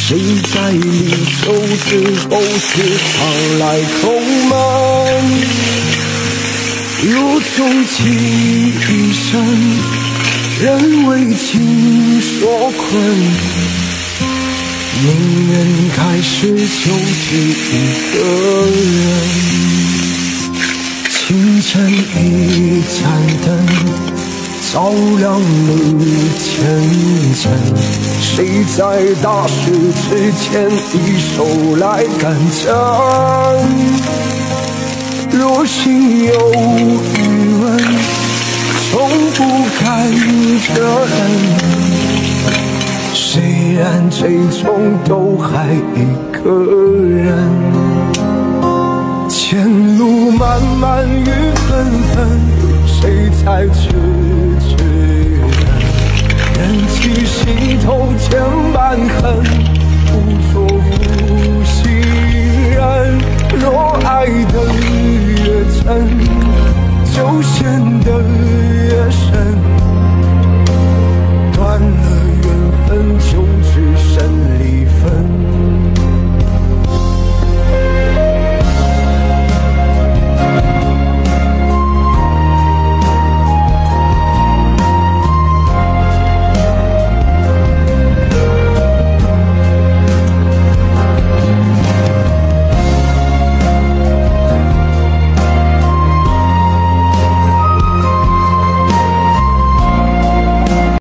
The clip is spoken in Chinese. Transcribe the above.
谁在离愁之后时常来叩门？有种记忆深，人为情所困，宁愿开始就只一个人。清晨一盏灯，照亮了前程。谁在大雪之前一手来赶针？若心有余温，从不敢责任。虽然最终都还一个人。前路漫漫雨纷纷，谁在痴痴等？忍起心头千般恨。